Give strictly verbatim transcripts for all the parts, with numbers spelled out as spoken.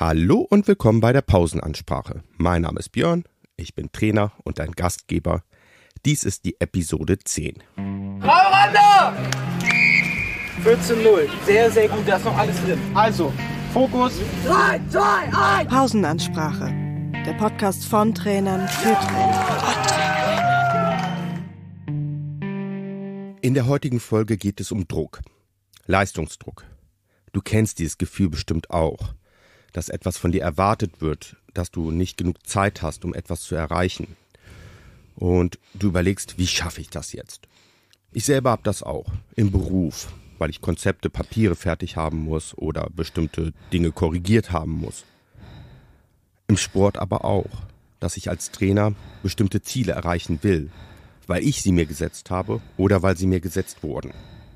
Hallo und willkommen bei der Pausenansprache. Mein Name ist Björn, ich bin Trainer und dein Gastgeber. Dies ist die Episode zehn. Rauranda! vierzehn null. Sehr, sehr gut, da ist noch alles drin. Also, Fokus. drei, zwei, eins. Pausenansprache. Der Podcast von Trainern für Trainer. In der heutigen Folge geht es um Druck. Leistungsdruck. Du kennst dieses Gefühl bestimmt auch, dass etwas von dir erwartet wird, dass du nicht genug Zeit hast, um etwas zu erreichen. Und du überlegst, wie schaffe ich das jetzt? Ich selber habe das auch im Beruf, weil ich Konzepte, Papiere fertig haben muss oder bestimmte Dinge korrigiert haben muss. Im Sport aber auch, dass ich als Trainer bestimmte Ziele erreichen will, weil ich sie mir gesetzt habe oder weil sie mir gesetzt wurden.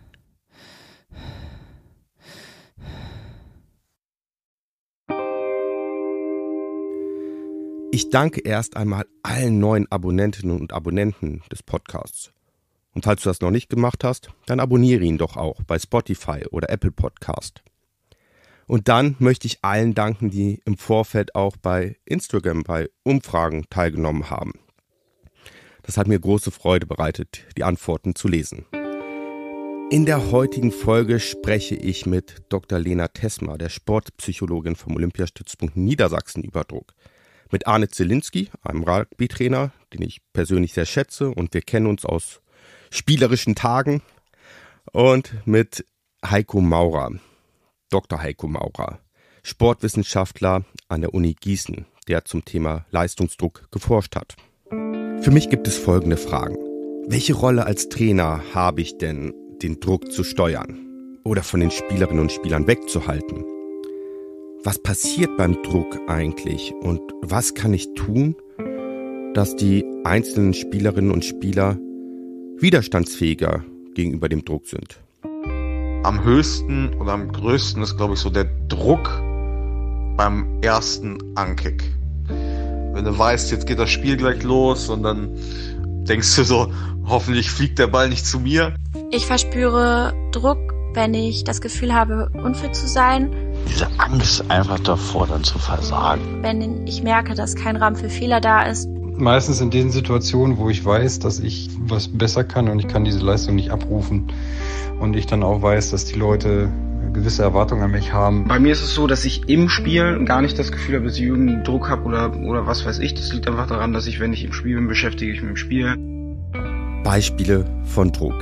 Ich danke erst einmal allen neuen Abonnentinnen und Abonnenten des Podcasts. Und falls du das noch nicht gemacht hast, dann abonniere ihn doch auch bei Spotify oder Apple Podcast. Und dann möchte ich allen danken, die im Vorfeld auch bei Instagram bei Umfragen teilgenommen haben. Das hat mir große Freude bereitet, die Antworten zu lesen. In der heutigen Folge spreche ich mit Doktor Lena Tessmer, der Sportpsychologin vom Olympiastützpunkt Niedersachsen, über Druck. Mit Arne Zielinski, einem Rugby-Trainer, den ich persönlich sehr schätze und wir kennen uns aus spielerischen Tagen. Und mit Heiko Maurer, Doktor Heiko Maurer, Sportwissenschaftler an der Uni Gießen, der zum Thema Leistungsdruck geforscht hat. Für mich gibt es folgende Fragen. Welche Rolle als Trainer habe ich denn, den Druck zu steuern oder von den Spielerinnen und Spielern wegzuhalten? Was passiert beim Druck eigentlich und was kann ich tun, dass die einzelnen Spielerinnen und Spieler widerstandsfähiger gegenüber dem Druck sind? Am höchsten oder am größten ist, glaube ich, so der Druck beim ersten Ankick. Wenn du weißt, jetzt geht das Spiel gleich los und dann denkst du so, hoffentlich fliegt der Ball nicht zu mir. Ich verspüre Druck, wenn ich das Gefühl habe, unfit zu sein. Diese Angst einfach davor, dann zu versagen. Wenn ich merke, dass kein Raum für Fehler da ist. Meistens in den Situationen, wo ich weiß, dass ich was besser kann und ich kann diese Leistung nicht abrufen. Und ich dann auch weiß, dass die Leute gewisse Erwartungen an mich haben. Bei mir ist es so, dass ich im Spiel gar nicht das Gefühl habe, dass ich irgendeinen Druck habe oder, oder was weiß ich. Das liegt einfach daran, dass ich, wenn ich im Spiel bin, beschäftige ich mich mit dem Spiel. Beispiele von Druck.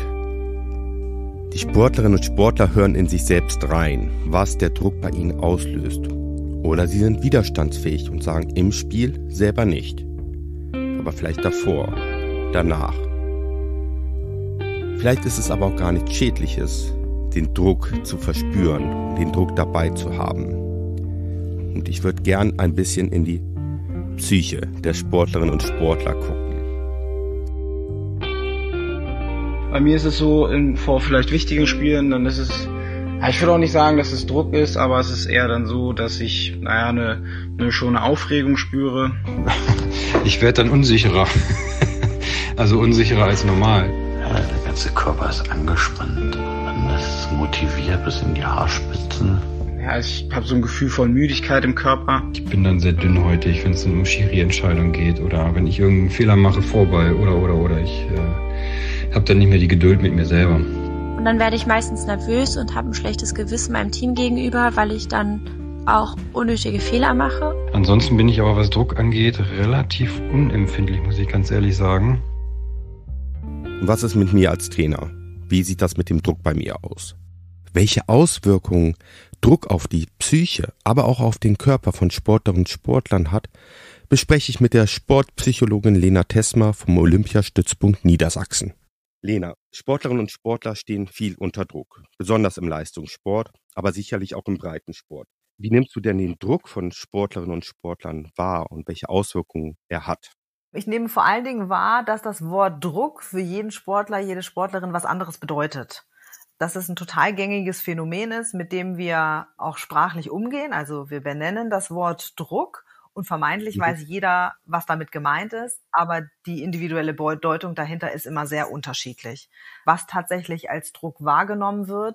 Die Sportlerinnen und Sportler hören in sich selbst rein, was der Druck bei ihnen auslöst. Oder sie sind widerstandsfähig und sagen im Spiel selber nicht. Aber vielleicht davor, danach. Vielleicht ist es aber auch gar nichts Schädliches, den Druck zu verspüren, den Druck dabei zu haben. Und ich würde gern ein bisschen in die Psyche der Sportlerinnen und Sportler gucken. Bei mir ist es so, in, vor vielleicht wichtigen Spielen, dann ist es, ja, ich würde auch nicht sagen, dass es Druck ist, aber es ist eher dann so, dass ich, naja, eine, eine schon eine Aufregung spüre. Ich werde dann unsicherer. Also unsicherer als normal. Ja, der ganze Körper ist angespannt. Man ist motiviert bis in die Haarspitzen. Ja, ich habe so ein Gefühl von Müdigkeit im Körper. Ich bin dann sehr dünnhäutig, wenn es um Schiri-Entscheidungen geht oder wenn ich irgendeinen Fehler mache, vorbei oder oder oder ich äh, habe dann nicht mehr die Geduld mit mir selber. Und dann werde ich meistens nervös und habe ein schlechtes Gewissen meinem Team gegenüber, weil ich dann auch unnötige Fehler mache. Ansonsten bin ich aber, was Druck angeht, relativ unempfindlich, muss ich ganz ehrlich sagen. Und was ist mit mir als Trainer? Wie sieht das mit dem Druck bei mir aus? Welche Auswirkungen Druck auf die Psyche, aber auch auf den Körper von Sportlerinnen und Sportlern hat, bespreche ich mit der Sportpsychologin Lena Tessmer vom Olympiastützpunkt Niedersachsen. Lena, Sportlerinnen und Sportler stehen viel unter Druck, besonders im Leistungssport, aber sicherlich auch im Breitensport. Wie nimmst du denn den Druck von Sportlerinnen und Sportlern wahr und welche Auswirkungen er hat? Ich nehme vor allen Dingen wahr, dass das Wort Druck für jeden Sportler, jede Sportlerin was anderes bedeutet. Dass es ein total gängiges Phänomen ist, mit dem wir auch sprachlich umgehen. Also wir benennen das Wort Druck und vermeintlich mhm. weiß jeder, was damit gemeint ist, aber die individuelle Bedeutung dahinter ist immer sehr unterschiedlich. Was tatsächlich als Druck wahrgenommen wird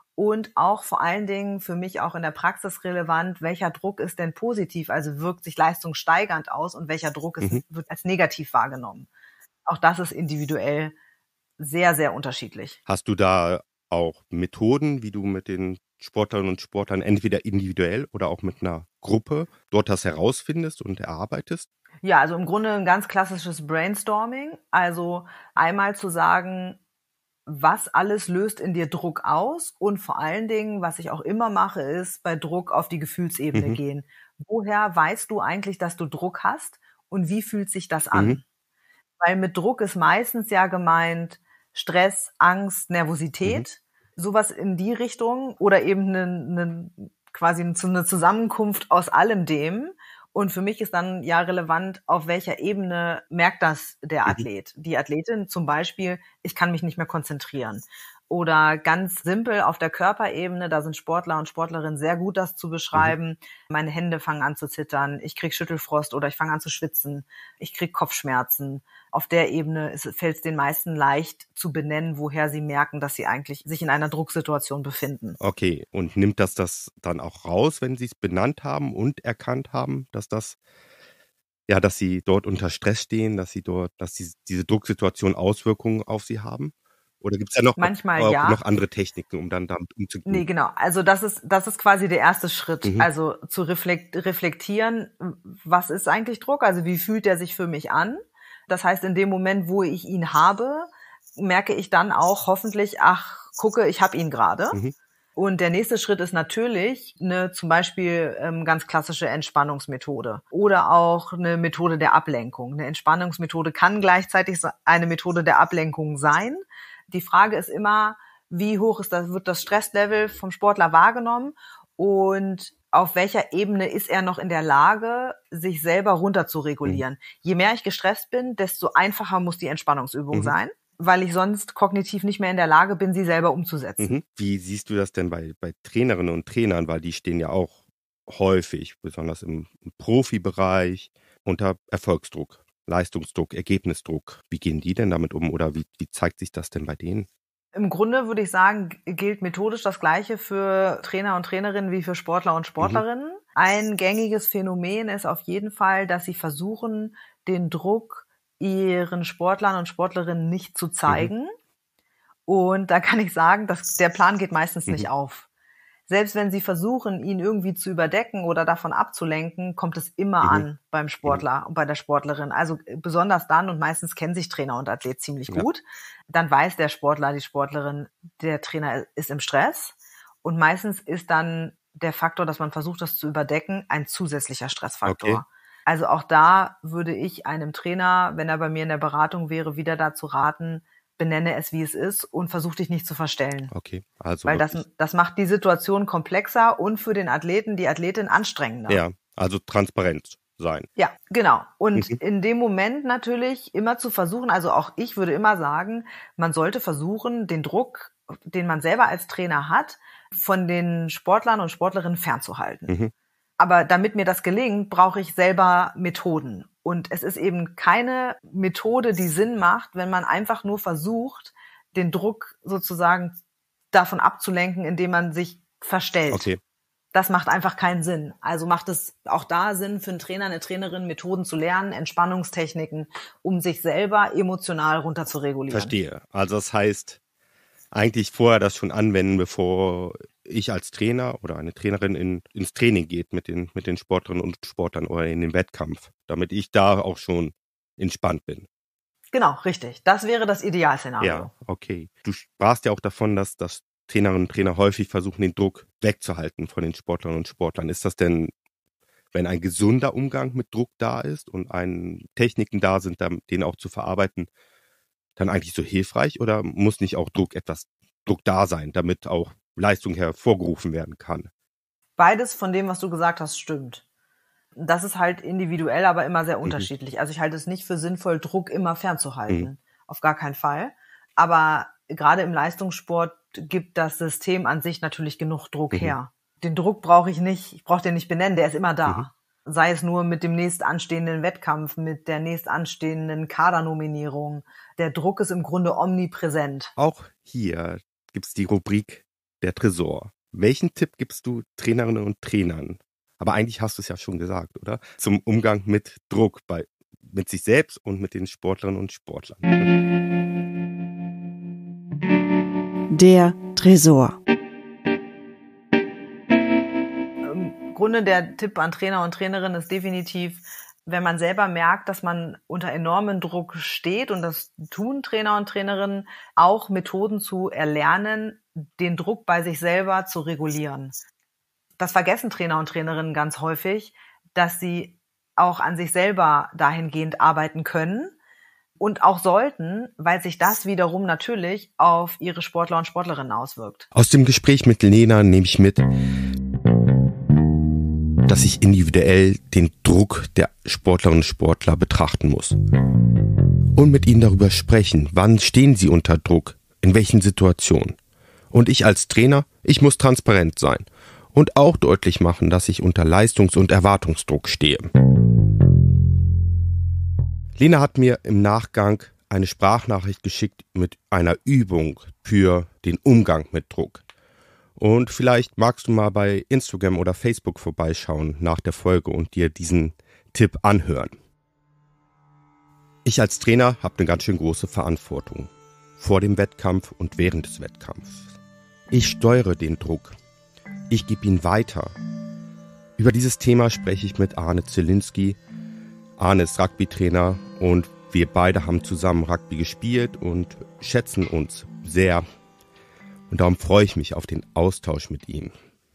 Und auch vor allen Dingen für mich auch in der Praxis relevant, welcher Druck ist denn positiv, also wirkt sich leistungssteigernd aus und welcher Druck ist, Mhm. wird als negativ wahrgenommen. Auch das ist individuell sehr, sehr unterschiedlich. Hast du da auch Methoden, wie du mit den Sportlerinnen und Sportlern entweder individuell oder auch mit einer Gruppe dort das herausfindest und erarbeitest? Ja, also im Grunde ein ganz klassisches Brainstorming. Also einmal zu sagen, was alles löst in dir Druck aus und vor allen Dingen, was ich auch immer mache, ist bei Druck auf die Gefühlsebene Mhm. gehen. Woher weißt du eigentlich, dass du Druck hast und wie fühlt sich das an? Mhm. Weil mit Druck ist meistens ja gemeint Stress, Angst, Nervosität, sowas in die Richtung oder eben eine, eine, quasi eine Zusammenkunft aus allem dem. Und für mich ist dann ja relevant, auf welcher Ebene merkt das der Mhm. Athlet. Die Athletin zum Beispiel, ich kann mich nicht mehr konzentrieren. Oder ganz simpel auf der Körperebene, da sind Sportler und Sportlerinnen sehr gut, das zu beschreiben. Meine Hände fangen an zu zittern, ich krieg Schüttelfrost oder ich fange an zu schwitzen, ich krieg Kopfschmerzen. Auf der Ebene fällt es den meisten leicht zu benennen, woher sie merken, dass sie eigentlich sich in einer Drucksituation befinden. Okay, und nimmt das das dann auch raus, wenn sie es benannt haben und erkannt haben, dass das, ja, dass sie dort unter Stress stehen, dass sie dort, dass die, diese Drucksituation Auswirkungen auf sie haben? Oder gibt es da noch, Manchmal auch ja. noch andere Techniken, um dann damit umzugehen? Nee, genau. Also das ist das ist quasi der erste Schritt. Mhm. Also zu reflekt, reflektieren, was ist eigentlich Druck? Also wie fühlt der sich für mich an? Das heißt, in dem Moment, wo ich ihn habe, merke ich dann auch hoffentlich, ach, gucke, ich habe ihn gerade. Mhm. Und der nächste Schritt ist natürlich eine zum Beispiel ähm, ganz klassische Entspannungsmethode oder auch eine Methode der Ablenkung. Eine Entspannungsmethode kann gleichzeitig eine Methode der Ablenkung sein. Die Frage ist immer, wie hoch ist das, wird das Stresslevel vom Sportler wahrgenommen und auf welcher Ebene ist er noch in der Lage, sich selber runter zu regulieren. Mhm. Je mehr ich gestresst bin, desto einfacher muss die Entspannungsübung mhm. sein, weil ich sonst kognitiv nicht mehr in der Lage bin, sie selber umzusetzen. Mhm. Wie siehst du das denn bei, bei Trainerinnen und Trainern, weil die stehen ja auch häufig, besonders im, im Profibereich, unter Erfolgsdruck, Leistungsdruck, Ergebnisdruck. Wie gehen die denn damit um oder wie, wie zeigt sich das denn bei denen? Im Grunde würde ich sagen, gilt methodisch das Gleiche für Trainer und Trainerinnen wie für Sportler und Sportlerinnen. Mhm. Ein gängiges Phänomen ist auf jeden Fall, dass sie versuchen, den Druck ihren Sportlern und Sportlerinnen nicht zu zeigen. Mhm. Und da kann ich sagen, dass der Plan geht meistens mhm. nicht auf. Selbst wenn sie versuchen, ihn irgendwie zu überdecken oder davon abzulenken, kommt es immer mhm. an beim Sportler und bei der Sportlerin. Also besonders dann, und meistens kennen sich Trainer und Athlet ziemlich ja. gut, dann weiß der Sportler, die Sportlerin, der Trainer ist im Stress. Und meistens ist dann der Faktor, dass man versucht, das zu überdecken, ein zusätzlicher Stressfaktor. Okay. Also auch da würde ich einem Trainer, wenn er bei mir in der Beratung wäre, wieder dazu raten, benenne es, wie es ist und versuch dich nicht zu verstellen. Okay, also weil das, das macht die Situation komplexer und für den Athleten, die Athletin anstrengender. Ja, also transparent sein. Ja, genau. Und mhm. in dem Moment natürlich immer zu versuchen, also auch ich würde immer sagen, man sollte versuchen, den Druck, den man selber als Trainer hat, von den Sportlern und Sportlerinnen fernzuhalten. Mhm. Aber damit mir das gelingt, brauche ich selber Methoden. Und es ist eben keine Methode, die Sinn macht, wenn man einfach nur versucht, den Druck sozusagen davon abzulenken, indem man sich verstellt. Okay. Das macht einfach keinen Sinn. Also macht es auch da Sinn für einen Trainer, eine Trainerin, Methoden zu lernen, Entspannungstechniken, um sich selber emotional runter zu regulieren. Verstehe. Also das heißt, eigentlich vorher das schon anwenden, bevor ich als Trainer oder eine Trainerin in, ins Training geht mit den, mit den Sportlerinnen und Sportlern oder in den Wettkampf, damit ich da auch schon entspannt bin. Genau, richtig. Das wäre das Idealszenario. Ja, okay. Du sprachst ja auch davon, dass, dass Trainerinnen und Trainer häufig versuchen, den Druck wegzuhalten von den Sportlerinnen und Sportlern. Ist das denn, wenn ein gesunder Umgang mit Druck da ist und ein Techniken da sind, den auch zu verarbeiten, dann eigentlich so hilfreich oder muss nicht auch Druck etwas Druck da sein, damit auch Leistung hervorgerufen werden kann? Beides von dem, was du gesagt hast, stimmt. Das ist halt individuell, aber immer sehr unterschiedlich. Mhm. Also ich halte es nicht für sinnvoll, Druck immer fernzuhalten. Mhm. Auf gar keinen Fall. Aber gerade im Leistungssport gibt das System an sich natürlich genug Druck mhm. her. Den Druck brauche ich nicht, ich brauche den nicht benennen, der ist immer da. Mhm. Sei es nur mit dem nächst anstehenden Wettkampf, mit der nächst anstehenden Kadernominierung. Der Druck ist im Grunde omnipräsent. Auch hier gibt's die Rubrik der Tresor. Welchen Tipp gibst du Trainerinnen und Trainern? Aber eigentlich hast du es ja schon gesagt, oder? Zum Umgang mit Druck bei mit sich selbst und mit den Sportlerinnen und Sportlern. Der Tresor. Im Grunde der Tipp an Trainer und Trainerinnen ist definitiv, wenn man selber merkt, dass man unter enormen Druck steht, und das tun Trainer und Trainerinnen, auch Methoden zu erlernen, den Druck bei sich selber zu regulieren. Das vergessen Trainer und Trainerinnen ganz häufig, dass sie auch an sich selber dahingehend arbeiten können und auch sollten, weil sich das wiederum natürlich auf ihre Sportler und Sportlerinnen auswirkt. Aus dem Gespräch mit Lena nehme ich mit, dass ich individuell den Druck der Sportlerinnen und Sportler betrachten muss. Und mit ihnen darüber sprechen, wann stehen sie unter Druck, in welchen Situationen. Und ich als Trainer, ich muss transparent sein und auch deutlich machen, dass ich unter Leistungs- und Erwartungsdruck stehe. Lena hat mir im Nachgang eine Sprachnachricht geschickt mit einer Übung für den Umgang mit Druck. Und vielleicht magst du mal bei Instagram oder Facebook vorbeischauen nach der Folge und dir diesen Tipp anhören. Ich als Trainer habe eine ganz schön große Verantwortung vor dem Wettkampf und während des Wettkampfs. Ich steuere den Druck. Ich gebe ihn weiter. Über dieses Thema spreche ich mit Arne Zielinski. Arne ist Rugby-Trainer und wir beide haben zusammen Rugby gespielt und schätzen uns sehr. Und darum freue ich mich auf den Austausch mit ihm.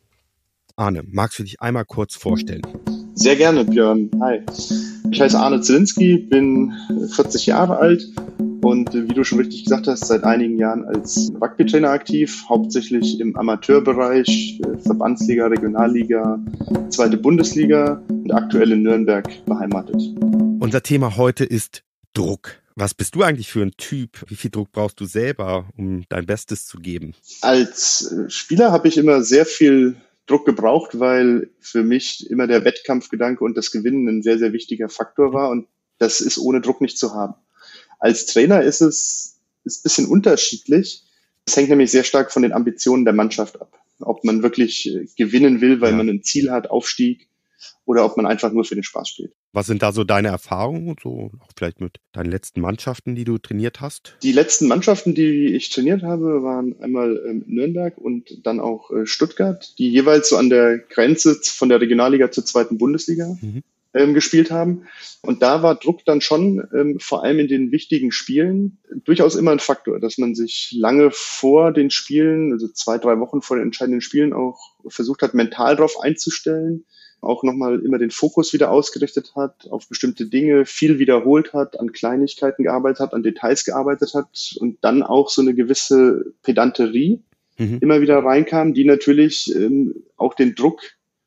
Arne, magst du dich einmal kurz vorstellen? Sehr gerne, Björn. Hi. Ich heiße Arne Zielinski, bin vierzig Jahre alt und wie du schon richtig gesagt hast, seit einigen Jahren als Rugby-Trainer aktiv, hauptsächlich im Amateurbereich, Verbandsliga, Regionalliga, zweite Bundesliga und aktuell in Nürnberg beheimatet. Unser Thema heute ist Druck. Was bist du eigentlich für ein Typ? Wie viel Druck brauchst du selber, um dein Bestes zu geben? Als Spieler habe ich immer sehr viel Druck gebraucht, weil für mich immer der Wettkampfgedanke und das Gewinnen ein sehr, sehr wichtiger Faktor war und das ist ohne Druck nicht zu haben. Als Trainer ist es ist ein bisschen unterschiedlich. Es hängt nämlich sehr stark von den Ambitionen der Mannschaft ab. Ob man wirklich gewinnen will, weil ja. man ein Ziel hat, Aufstieg, oder ob man einfach nur für den Spaß spielt. Was sind da so deine Erfahrungen, so auch vielleicht mit deinen letzten Mannschaften, die du trainiert hast? Die letzten Mannschaften, die ich trainiert habe, waren einmal ähm, Nürnberg und dann auch äh, Stuttgart, die jeweils so an der Grenze von der Regionalliga zur zweiten Bundesliga mhm. ähm, gespielt haben. Und da war Druck dann schon ähm, vor allem in den wichtigen Spielen durchaus immer ein Faktor, dass man sich lange vor den Spielen, also zwei, drei Wochen vor den entscheidenden Spielen auch versucht hat, mental darauf einzustellen, auch nochmal immer den Fokus wieder ausgerichtet hat, auf bestimmte Dinge viel wiederholt hat, an Kleinigkeiten gearbeitet hat, an Details gearbeitet hat und dann auch so eine gewisse Pedanterie mhm. immer wieder reinkam, die natürlich ähm, auch den Druck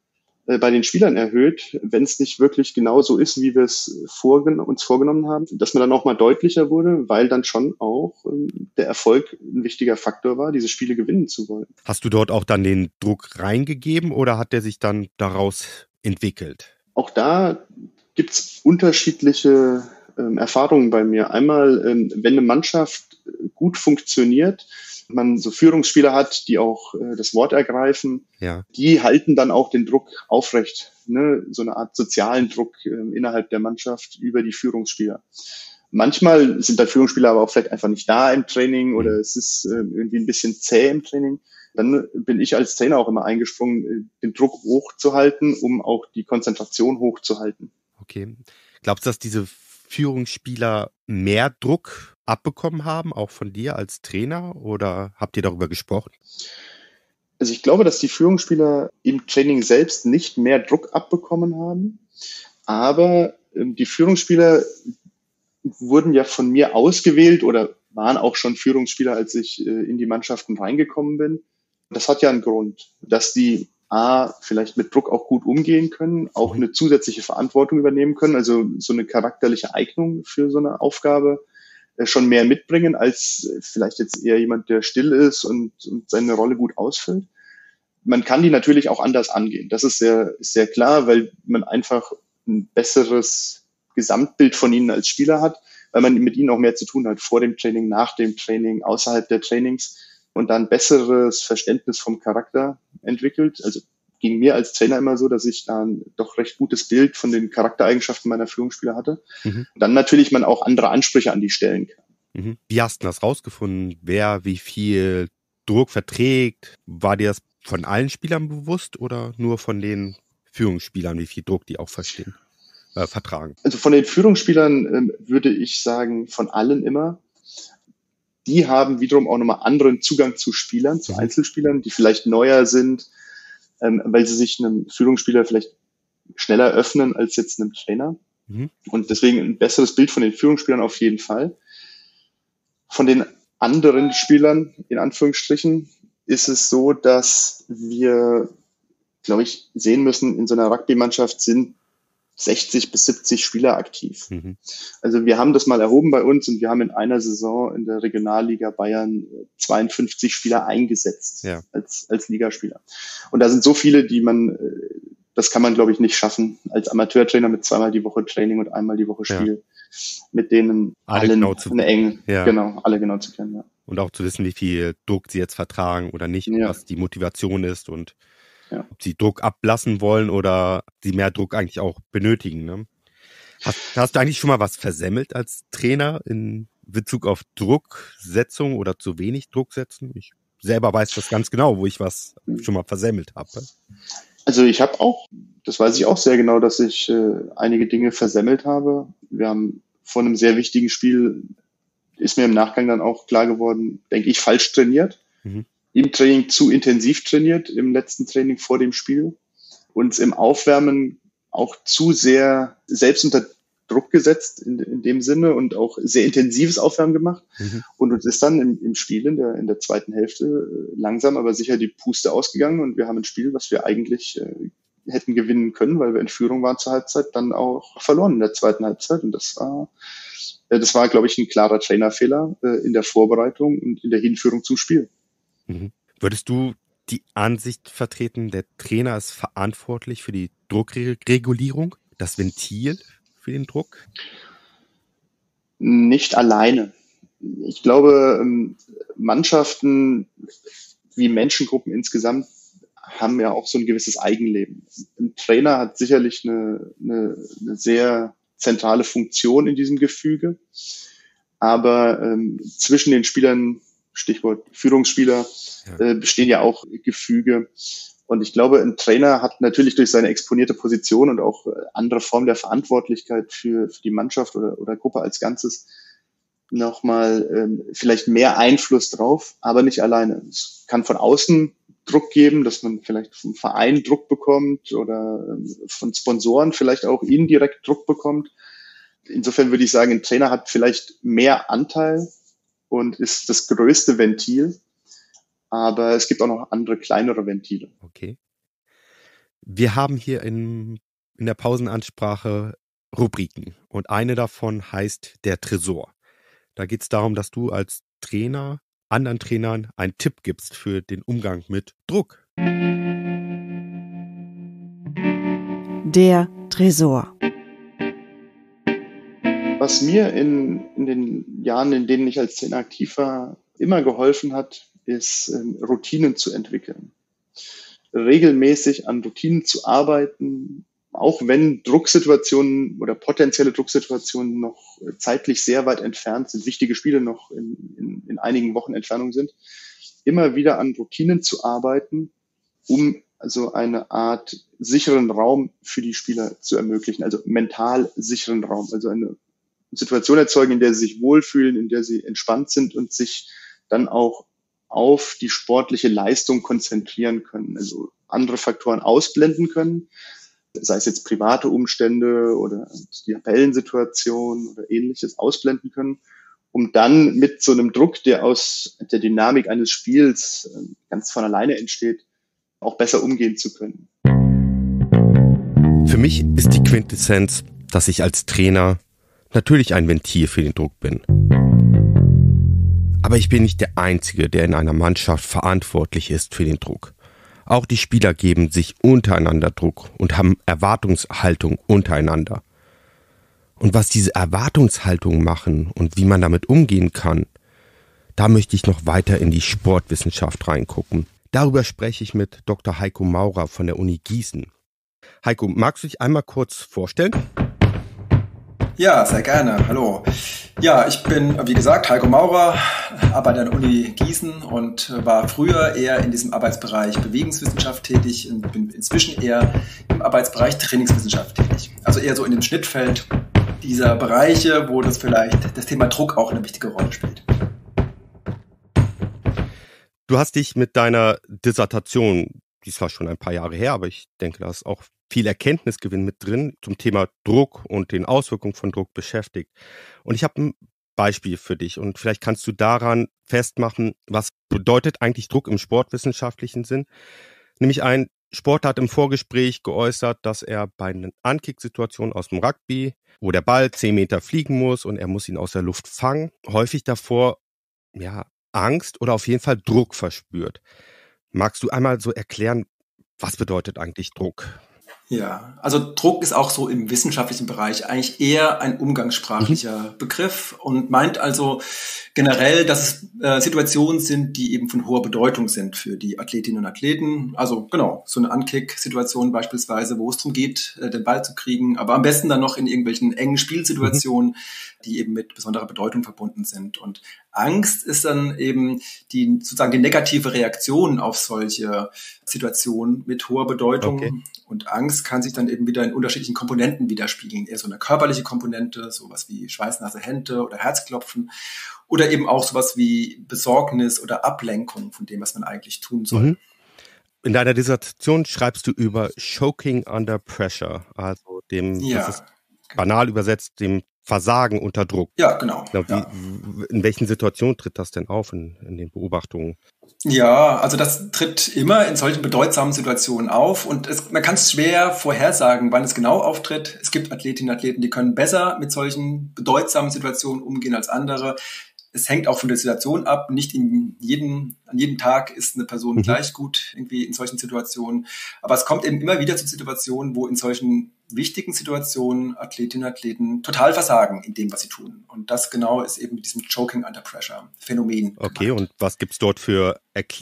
äh, bei den Spielern erhöht, wenn es nicht wirklich genau so ist, wie wir es vorgen- uns vorgenommen haben, dass man dann auch mal deutlicher wurde, weil dann schon auch ähm, der Erfolg ein wichtiger Faktor war, diese Spiele gewinnen zu wollen. Hast du dort auch dann den Druck reingegeben oder hat der sich dann daraus entwickelt? Auch da gibt's unterschiedliche ähm, Erfahrungen bei mir. Einmal, ähm, wenn eine Mannschaft gut funktioniert, man so Führungsspieler hat, die auch äh, das Wort ergreifen, ja. die halten dann auch den Druck aufrecht. Ne? So eine Art sozialen Druck äh, innerhalb der Mannschaft über die Führungsspieler. Manchmal sind da Führungsspieler aber auch vielleicht einfach nicht da im Training oder es ist äh, irgendwie ein bisschen zäh im Training. Dann bin ich als Trainer auch immer eingesprungen, den Druck hochzuhalten, um auch die Konzentration hochzuhalten. Okay. Glaubst du, dass diese Führungsspieler mehr Druck abbekommen haben, auch von dir als Trainer, oder habt ihr darüber gesprochen? Also ich glaube, dass die Führungsspieler im Training selbst nicht mehr Druck abbekommen haben, aber ähm, die Führungsspieler wurden ja von mir ausgewählt oder waren auch schon Führungsspieler, als ich äh, in die Mannschaften reingekommen bin. Das hat ja einen Grund, dass die A, vielleicht mit Druck auch gut umgehen können, auch eine zusätzliche Verantwortung übernehmen können, also so eine charakterliche Eignung für so eine Aufgabe äh, schon mehr mitbringen, als äh, vielleicht jetzt eher jemand, der still ist und, und seine Rolle gut ausfüllt. Man kann die natürlich auch anders angehen. Das ist sehr, sehr klar, weil man einfach ein besseres Gesamtbild von ihnen als Spieler hat, weil man mit ihnen auch mehr zu tun hat, vor dem Training, nach dem Training, außerhalb der Trainings. und dann besseres Verständnis vom Charakter entwickelt. Also ging mir als Trainer immer so, dass ich da ein doch recht gutes Bild von den Charaktereigenschaften meiner Führungsspieler hatte. Mhm. Und dann natürlich man auch andere Ansprüche an die stellen kann. Mhm. Wie hast du das rausgefunden, wer wie viel Druck verträgt? War dir das von allen Spielern bewusst oder nur von den Führungsspielern, wie viel Druck die auch verstehen, äh, vertragen? Also von den Führungsspielern ähm, würde ich sagen, von allen immer. Die haben wiederum auch nochmal anderen Zugang zu Spielern, zu mhm. Einzelspielern, die vielleicht neuer sind, ähm, weil sie sich einem Führungsspieler vielleicht schneller öffnen als jetzt einem Trainer. Mhm. Und deswegen ein besseres Bild von den Führungsspielern auf jeden Fall. Von den anderen Spielern, in Anführungsstrichen, ist es so, dass wir, glaube ich, sehen müssen, in so einer Rugby-Mannschaft sind sechzig bis siebzig Spieler aktiv. Mhm. Also wir haben das mal erhoben bei uns und wir haben in einer Saison in der Regionalliga Bayern zweiundfünfzig Spieler eingesetzt ja. als, als Ligaspieler. Und da sind so viele, die man, das kann man, glaube ich, nicht schaffen, als Amateurtrainer mit zweimal die Woche Training und einmal die Woche Spiel, ja. mit denen alle allen genau zu eine eng, ja. genau, alle genau zu kennen, ja. Und auch zu wissen, wie viel Druck sie jetzt vertragen oder nicht, ja. was die Motivation ist und ja. ob sie Druck ablassen wollen oder sie mehr Druck eigentlich auch benötigen. Ne? Hast, hast du eigentlich schon mal was versemmelt als Trainer in Bezug auf Drucksetzung oder zu wenig Druck setzen? Ich selber weiß das ganz genau, wo ich was schon mal versemmelt habe. Also ich habe auch, das weiß ich auch sehr genau, dass ich äh, einige Dinge versemmelt habe. Wir haben vor einem sehr wichtigen Spiel, ist mir im Nachgang dann auch klar geworden, denke ich, falsch trainiert. Mhm. Im Training zu intensiv trainiert, im letzten Training vor dem Spiel. Uns im Aufwärmen auch zu sehr selbst unter Druck gesetzt in, in dem Sinne und auch sehr intensives Aufwärmen gemacht. Mhm. Und uns ist dann im, im Spiel in der, in der zweiten Hälfte langsam, aber sicher die Puste ausgegangen und wir haben ein Spiel, was wir eigentlich äh, hätten gewinnen können, weil wir in Führung waren zur Halbzeit, dann auch verloren in der zweiten Halbzeit. Und das war, äh, das war, glaube ich, ein klarer Trainerfehler äh, in der Vorbereitung und in der Hinführung zum Spiel. Mhm. Würdest du die Ansicht vertreten, der Trainer ist verantwortlich für die Druckregulierung, das Ventil für den Druck? Nicht alleine. Ich glaube, Mannschaften wie Menschengruppen insgesamt haben ja auch so ein gewisses Eigenleben. Ein Trainer hat sicherlich eine, eine, eine sehr zentrale Funktion in diesem Gefüge, aber ähm, zwischen den Spielern, Stichwort Führungsspieler, ja. äh, bestehen ja auch Gefüge. Und ich glaube, ein Trainer hat natürlich durch seine exponierte Position und auch andere Formen der Verantwortlichkeit für, für die Mannschaft oder, oder Gruppe als Ganzes nochmal ähm, vielleicht mehr Einfluss drauf, aber nicht alleine. Es kann von außen Druck geben, dass man vielleicht vom Verein Druck bekommt oder ähm, von Sponsoren vielleicht auch indirekt Druck bekommt. Insofern würde ich sagen, ein Trainer hat vielleicht mehr Anteil und ist das größte Ventil. Aber es gibt auch noch andere, kleinere Ventile. Okay. Wir haben hier in, in der Pausenansprache Rubriken. Und eine davon heißt der Tresor. Da geht es darum, dass du als Trainer anderen Trainern einen Tipp gibst für den Umgang mit Druck. Der Tresor. Was mir in, in den Jahren, in denen ich als Trainer aktiv war, immer geholfen hat, ist, ähm, Routinen zu entwickeln. Regelmäßig an Routinen zu arbeiten, auch wenn Drucksituationen oder potenzielle Drucksituationen noch zeitlich sehr weit entfernt sind, wichtige Spiele noch in, in, in einigen Wochen Entfernung sind, immer wieder an Routinen zu arbeiten, um also eine Art sicheren Raum für die Spieler zu ermöglichen, also mental sicheren Raum, also eine Situation erzeugen, in der sie sich wohlfühlen, in der sie entspannt sind und sich dann auch auf die sportliche Leistung konzentrieren können, also andere Faktoren ausblenden können, sei es jetzt private Umstände oder die Tabellensituation oder ähnliches ausblenden können, um dann mit so einem Druck, der aus der Dynamik eines Spiels ganz von alleine entsteht, auch besser umgehen zu können. Für mich ist die Quintessenz, dass ich als Trainer natürlich ein Ventil für den Druck bin. Aber ich bin nicht der Einzige, der in einer Mannschaft verantwortlich ist für den Druck. Auch die Spieler geben sich untereinander Druck und haben Erwartungshaltung untereinander. Und was diese Erwartungshaltung machen und wie man damit umgehen kann, da möchte ich noch weiter in die Sportwissenschaft reingucken. Darüber spreche ich mit Doktor Heiko Maurer von der Uni Gießen. Heiko, magst du dich einmal kurz vorstellen? Ja, sehr gerne. Hallo. Ja, ich bin, wie gesagt, Heiko Maurer, arbeite an der Uni Gießen und war früher eher in diesem Arbeitsbereich Bewegungswissenschaft tätig und bin inzwischen eher im Arbeitsbereich Trainingswissenschaft tätig. Also eher so in dem Schnittfeld dieser Bereiche, wo das vielleicht das Thema Druck auch eine wichtige Rolle spielt. Du hast dich mit deiner Dissertation, die ist zwar schon ein paar Jahre her, aber ich denke, da ist auch viel Erkenntnisgewinn mit drin, zum Thema Druck und den Auswirkungen von Druck beschäftigt. Und ich habe ein Beispiel für dich und vielleicht kannst du daran festmachen, was bedeutet eigentlich Druck im sportwissenschaftlichen Sinn. Nämlich ein Sportler hat im Vorgespräch geäußert, dass er bei einer Ankick-Situation aus dem Rugby, wo der Ball zehn Meter fliegen muss und er muss ihn aus der Luft fangen, häufig davor ja Angst oder auf jeden Fall Druck verspürt. Magst du einmal so erklären, was bedeutet eigentlich Druck? Ja, also Druck ist auch so im wissenschaftlichen Bereich eigentlich eher ein umgangssprachlicher mhm. Begriff und meint also generell, dass es äh, Situationen sind, die eben von hoher Bedeutung sind für die Athletinnen und Athleten. Also genau, so eine Unkick-Situation beispielsweise, wo es darum geht, äh, den Ball zu kriegen, aber am besten dann noch in irgendwelchen engen Spielsituationen, mhm. die eben mit besonderer Bedeutung verbunden sind. Und Angst ist dann eben die sozusagen die negative Reaktion auf solche Situationen mit hoher Bedeutung. Okay. Und Angst kann sich dann eben wieder in unterschiedlichen Komponenten widerspiegeln. Eher so eine körperliche Komponente, sowas wie schweißnasse Hände oder Herzklopfen. Oder eben auch sowas wie Besorgnis oder Ablenkung von dem, was man eigentlich tun soll. Mhm. In deiner Dissertation schreibst du über Choking under Pressure, also dem, ja. das ist banal übersetzt, dem Versagen unter Druck. Ja, genau. Wie, ja. In welchen Situationen tritt das denn auf in, in den Beobachtungen? Ja, also das tritt immer in solchen bedeutsamen Situationen auf und es, man kann es schwer vorhersagen, wann es genau auftritt. Es gibt Athletinnen und Athleten, die können besser mit solchen bedeutsamen Situationen umgehen als andere. Es hängt auch von der Situation ab. Nicht in jedem, an jedem Tag ist eine Person mhm. gleich gut irgendwie in solchen Situationen. Aber es kommt eben immer wieder zu Situationen, wo in solchen wichtigen Situationen Athletinnen und Athleten total versagen in dem, was sie tun. Und das genau ist eben mit diesem Choking under Pressure Phänomen. Okay, gemeint. Und was gibt's dort für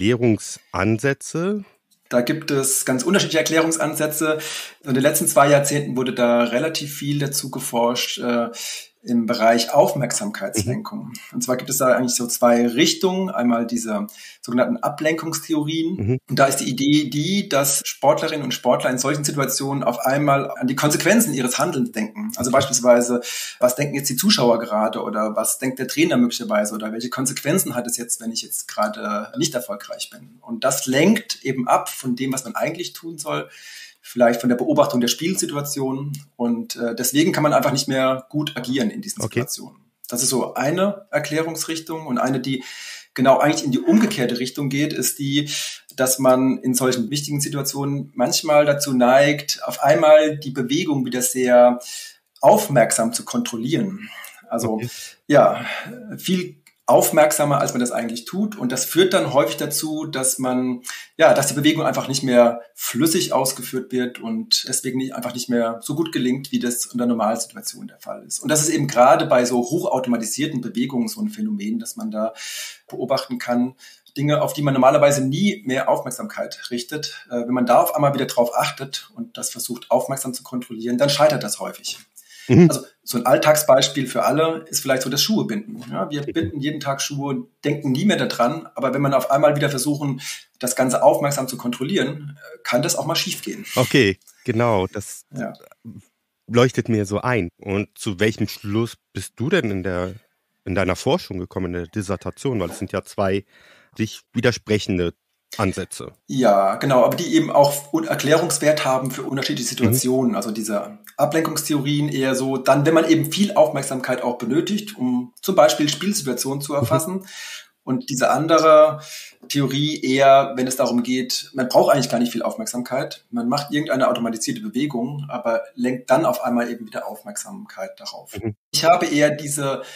Erklärungsansätze? Da gibt es ganz unterschiedliche Erklärungsansätze. In den letzten zwei Jahrzehnten wurde da relativ viel dazu geforscht, äh, im Bereich Aufmerksamkeitslenkung. Mhm. Und zwar gibt es da eigentlich so zwei Richtungen. Einmal diese sogenannten Ablenkungstheorien. Mhm. Und da ist die Idee die, dass Sportlerinnen und Sportler in solchen Situationen auf einmal an die Konsequenzen ihres Handelns denken. Also beispielsweise, was denken jetzt die Zuschauer gerade oder was denkt der Trainer möglicherweise oder welche Konsequenzen hat es jetzt, wenn ich jetzt gerade nicht erfolgreich bin. Und das lenkt eben ab von dem, was man eigentlich tun soll, vielleicht von der Beobachtung der Spielsituation und äh, deswegen kann man einfach nicht mehr gut agieren in diesen okay. Situationen. Das ist so eine Erklärungsrichtung und eine, die genau eigentlich in die umgekehrte Richtung geht, ist die, dass man in solchen wichtigen Situationen manchmal dazu neigt, auf einmal die Bewegung wieder sehr aufmerksam zu kontrollieren. Also okay. ja, viel aufmerksamer, als man das eigentlich tut. Und das führt dann häufig dazu, dass man, ja, dass die Bewegung einfach nicht mehr flüssig ausgeführt wird und deswegen nicht, einfach nicht mehr so gut gelingt, wie das in der Normalsituation der Fall ist. Und das ist eben gerade bei so hochautomatisierten Bewegungen so ein Phänomen, dass man da beobachten kann, Dinge, auf die man normalerweise nie mehr Aufmerksamkeit richtet. Wenn man da auf einmal wieder drauf achtet und das versucht, aufmerksam zu kontrollieren, dann scheitert das häufig. Mhm. Also so ein Alltagsbeispiel für alle ist vielleicht so das Schuhebinden. Ja, wir binden jeden Tag Schuhe, denken nie mehr daran, aber wenn man auf einmal wieder versuchen, das Ganze aufmerksam zu kontrollieren, kann das auch mal schief gehen. Okay, genau, das ja. leuchtet mir so ein. Und zu welchem Schluss bist du denn in der in deiner Forschung gekommen, in der Dissertation? Weil es sind ja zwei sich widersprechende Ansätze. Ja, genau, aber die eben auch Erklärungswert haben für unterschiedliche Situationen. Mhm. Also diese Ablenkungstheorien eher so, dann, wenn man eben viel Aufmerksamkeit auch benötigt, um zum Beispiel Spielsituationen zu erfassen. Mhm. Und diese andere Theorie eher, wenn es darum geht, man braucht eigentlich gar nicht viel Aufmerksamkeit. Man macht irgendeine automatisierte Bewegung, aber lenkt dann auf einmal eben wieder Aufmerksamkeit darauf. Mhm. Ich habe eher diese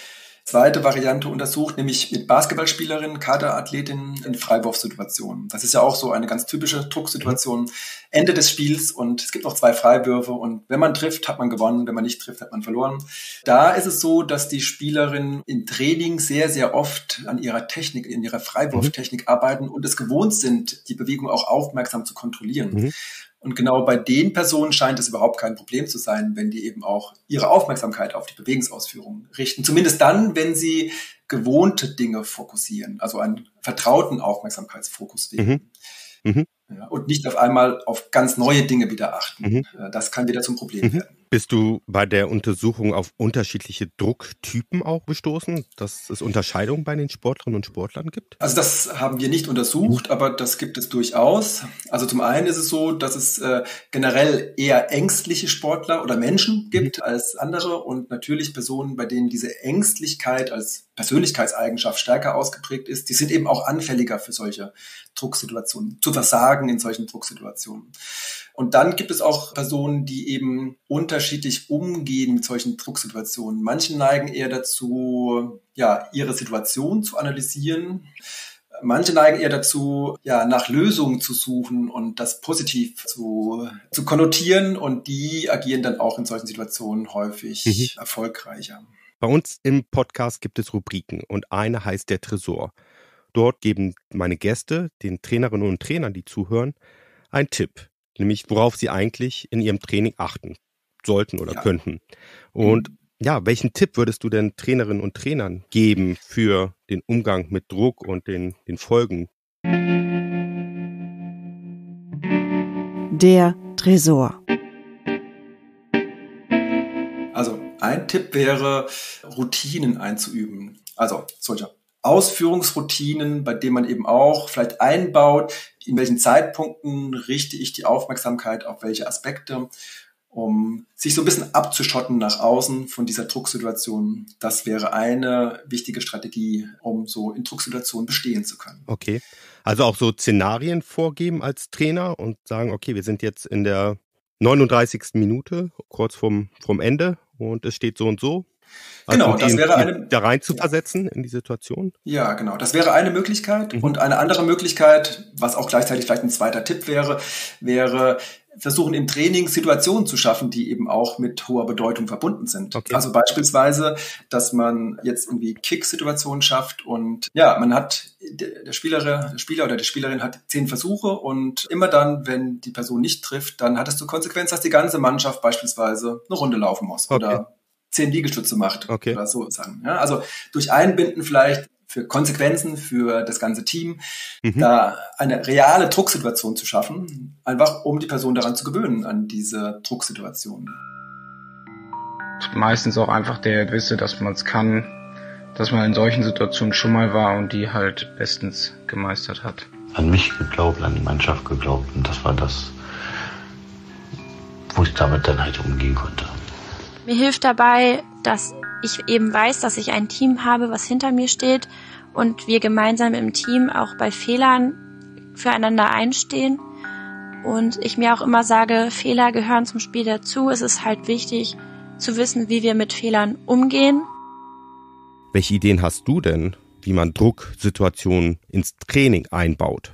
zweite Variante untersucht, nämlich mit Basketballspielerinnen, Kaderathletinnen in Freiwurfsituationen. Das ist ja auch so eine ganz typische Drucksituation. Ende des Spiels und es gibt noch zwei Freiwürfe und wenn man trifft, hat man gewonnen, wenn man nicht trifft, hat man verloren. Da ist es so, dass die Spielerinnen im Training sehr, sehr oft an ihrer Technik, in ihrer Freiwurftechnik arbeiten und es gewohnt sind, die Bewegung auch aufmerksam zu kontrollieren. Mhm. Und genau bei den Personen scheint es überhaupt kein Problem zu sein, wenn die eben auch ihre Aufmerksamkeit auf die Bewegungsausführung richten. Zumindest dann, wenn sie gewohnte Dinge fokussieren, also einen vertrauten Aufmerksamkeitsfokus wählen. Mhm. Mhm. Ja, und nicht auf einmal auf ganz neue Dinge wieder achten. Mhm. Das kann wieder zum Problem mhm. werden. Bist du bei der Untersuchung auf unterschiedliche Drucktypen auch gestoßen, dass es Unterscheidungen bei den Sportlerinnen und Sportlern gibt? Also das haben wir nicht untersucht, aber das gibt es durchaus. Also zum einen ist es so, dass es äh, generell eher ängstliche Sportler oder Menschen gibt mhm. als andere und natürlich Personen, bei denen diese Ängstlichkeit als Persönlichkeitseigenschaft stärker ausgeprägt ist, die sind eben auch anfälliger für solche Drucksituationen, zu versagen in solchen Drucksituationen. Und dann gibt es auch Personen, die eben unterschiedlich umgehen mit solchen Drucksituationen. Manche neigen eher dazu, ja, ihre Situation zu analysieren. Manche neigen eher dazu, ja, nach Lösungen zu suchen und das positiv zu, zu konnotieren. Und die agieren dann auch in solchen Situationen häufig mhm. erfolgreicher. Bei uns im Podcast gibt es Rubriken und eine heißt der Tresor. Dort geben meine Gäste, den Trainerinnen und Trainern, die zuhören, einen Tipp. Nämlich, worauf sie eigentlich in ihrem Training achten sollten oder ja. könnten. Und mhm. ja, welchen Tipp würdest du denn Trainerinnen und Trainern geben für den Umgang mit Druck und den, den Folgen? Der Tresor. Also ein Tipp wäre, Routinen einzuüben. Also solche Ausführungsroutinen, bei denen man eben auch vielleicht einbaut, in welchen Zeitpunkten richte ich die Aufmerksamkeit auf welche Aspekte, um sich so ein bisschen abzuschotten nach außen von dieser Drucksituation. Das wäre eine wichtige Strategie, um so in Drucksituationen bestehen zu können. Okay, also auch so Szenarien vorgeben als Trainer und sagen, okay, wir sind jetzt in der neununddreißigsten Minute, kurz vorm, vorm Ende und es steht so und so. Also genau, das wäre eine, da rein zu versetzen in die Situation. Ja, genau. Das wäre eine Möglichkeit. Mhm. Und eine andere Möglichkeit, was auch gleichzeitig vielleicht ein zweiter Tipp wäre, wäre versuchen im Training Situationen zu schaffen, die eben auch mit hoher Bedeutung verbunden sind. Okay. Also beispielsweise, dass man jetzt irgendwie Kick-Situationen schafft und ja, man hat, der Spieler, der Spieler oder die Spielerin hat zehn Versuche und immer dann, wenn die Person nicht trifft, dann hat es zur Konsequenz, dass die ganze Mannschaft beispielsweise eine Runde laufen muss. Okay. Oder zehn Liegestütze macht okay. oder so sagen. Ja, also durch Einbinden vielleicht für Konsequenzen für das ganze Team, mhm. da eine reale Drucksituation zu schaffen, einfach um die Person daran zu gewöhnen, an diese Drucksituation. Meistens auch einfach der Wisse, dass man es kann, dass man in solchen Situationen schon mal war und die halt bestens gemeistert hat. An mich geglaubt, an die Mannschaft geglaubt und das war das, wo ich damit dann halt umgehen konnte. Mir hilft dabei, dass ich eben weiß, dass ich ein Team habe, was hinter mir steht und wir gemeinsam im Team auch bei Fehlern füreinander einstehen. Und ich mir auch immer sage, Fehler gehören zum Spiel dazu. Es ist halt wichtig zu wissen, wie wir mit Fehlern umgehen. Welche Ideen hast du denn, wie man Drucksituationen ins Training einbaut?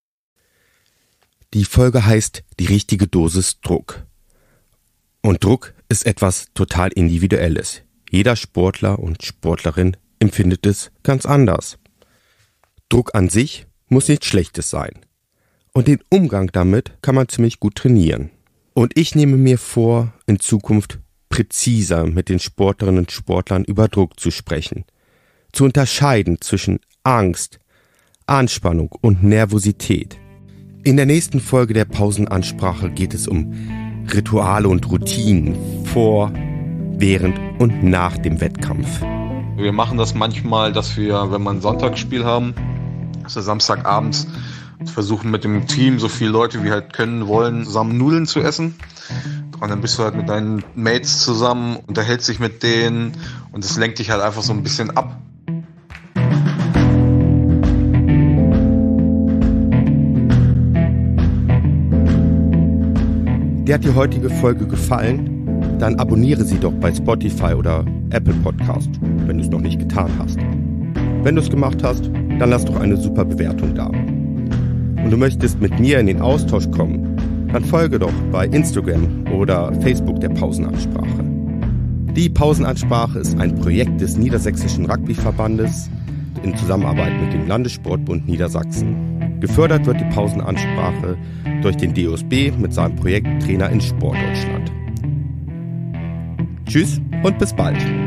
Die Folge heißt die richtige Dosis Druck. Und Druck ist etwas total Individuelles. Jeder Sportler und Sportlerin empfindet es ganz anders. Druck an sich muss nichts Schlechtes sein. Und den Umgang damit kann man ziemlich gut trainieren. Und ich nehme mir vor, in Zukunft präziser mit den Sportlerinnen und Sportlern über Druck zu sprechen. Zu unterscheiden zwischen Angst, Anspannung und Nervosität. In der nächsten Folge der Pausenansprache geht es um Rituale und Routinen vor, während und nach dem Wettkampf. Wir machen das manchmal, dass wir, wenn wir ein Sonntagsspiel haben, dass wir Samstagabends versuchen mit dem Team, so viele Leute wie halt können, wollen, zusammen Nudeln zu essen. Und dann bist du halt mit deinen Mates zusammen, unterhältst dich mit denen und das lenkt dich halt einfach so ein bisschen ab. Dir hat die heutige Folge gefallen? Dann abonniere sie doch bei Spotify oder Apple Podcast, wenn du es noch nicht getan hast. Wenn du es gemacht hast, dann lass doch eine super Bewertung da. Und du möchtest mit mir in den Austausch kommen, dann folge doch bei Instagram oder Facebook der Pausenansprache. Die Pausenansprache ist ein Projekt des Niedersächsischen Rugbyverbandes in Zusammenarbeit mit dem Landessportbund Niedersachsen. Gefördert wird die Pausenansprache durch den D O S B mit seinem Projekt Trainer in Sport Deutschland. Tschüss und bis bald.